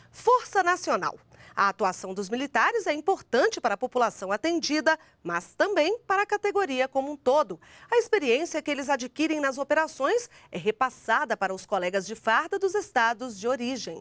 Força Nacional. A atuação dos militares é importante para a população atendida, mas também para a categoria como um todo. A experiência que eles adquirem nas operações é repassada para os colegas de farda dos estados de origem.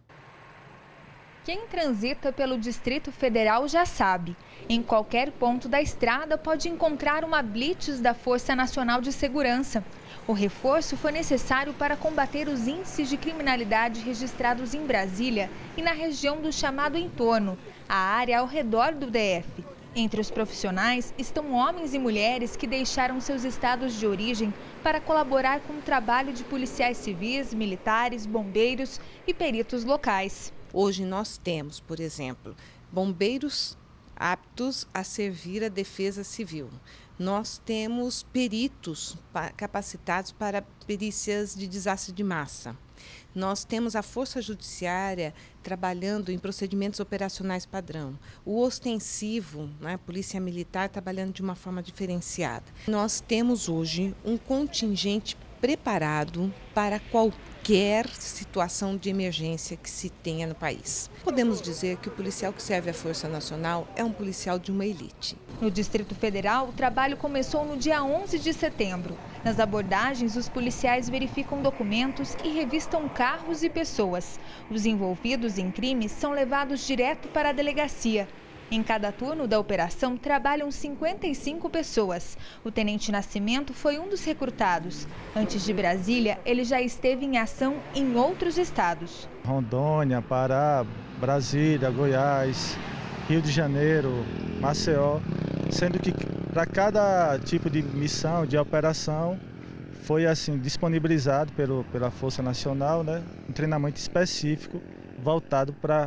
Quem transita pelo Distrito Federal já sabe. Em qualquer ponto da estrada pode encontrar uma blitz da Força Nacional de Segurança. O reforço foi necessário para combater os índices de criminalidade registrados em Brasília e na região do chamado entorno, a área ao redor do DF. Entre os profissionais estão homens e mulheres que deixaram seus estados de origem para colaborar com o trabalho de policiais civis, militares, bombeiros e peritos locais. Hoje nós temos, por exemplo, bombeiros aptos a servir a defesa civil. Nós temos peritos capacitados para perícias de desastre de massa. Nós temos a Força Judiciária trabalhando em procedimentos operacionais padrão. O ostensivo, né, Polícia Militar, trabalhando de uma forma diferenciada. Nós temos hoje um contingente preparado para qualquer situação de emergência que se tenha no país. Podemos dizer que o policial que serve à Força Nacional é um policial de uma elite. No Distrito Federal, o trabalho começou no dia 11 de setembro. Nas abordagens, os policiais verificam documentos e revistam carros e pessoas. Os envolvidos em crimes são levados direto para a delegacia. Em cada turno da operação trabalham 55 pessoas. O Tenente Nascimento foi um dos recrutados. Antes de Brasília, ele já esteve em ação em outros estados. Rondônia, Pará, Brasília, Goiás, Rio de Janeiro, Maceió. Sendo que para cada tipo de missão, de operação, foi assim disponibilizado pela Força Nacional, né, um treinamento específico voltado para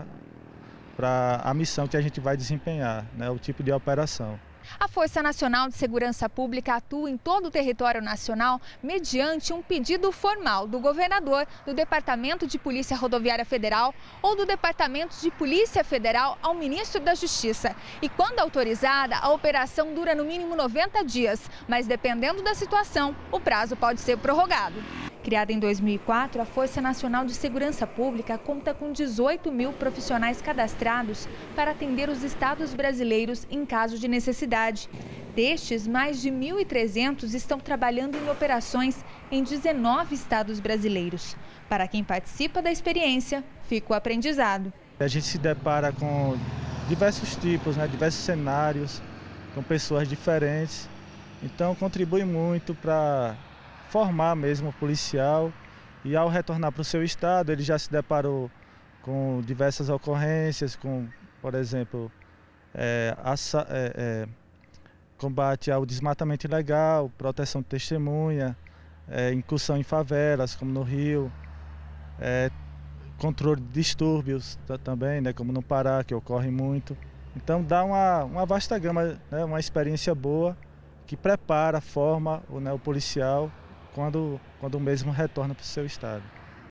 a missão que a gente vai desempenhar, né, o tipo de operação. A Força Nacional de Segurança Pública atua em todo o território nacional mediante um pedido formal do governador, do Departamento de Polícia Rodoviária Federal ou do Departamento de Polícia Federal ao Ministro da Justiça. E quando autorizada, a operação dura no mínimo 90 dias, mas dependendo da situação, o prazo pode ser prorrogado. Criada em 2004, a Força Nacional de Segurança Pública conta com 18 mil profissionais cadastrados para atender os estados brasileiros em caso de necessidade. Destes, mais de 1.300 estão trabalhando em operações em 19 estados brasileiros. Para quem participa da experiência, fica o aprendizado. A gente se depara com diversos tipos, né, diversos cenários, com pessoas diferentes. Então, contribui muito para formar mesmo o policial, e ao retornar para o seu estado ele já se deparou com diversas ocorrências, com, por exemplo, combate ao desmatamento ilegal, proteção de testemunha, incursão em favelas, como no Rio, controle de distúrbios também, né, como no Pará, que ocorre muito. Então dá uma vasta gama, né, uma experiência boa que prepara, forma o policial quando o mesmo retorna para o seu estado.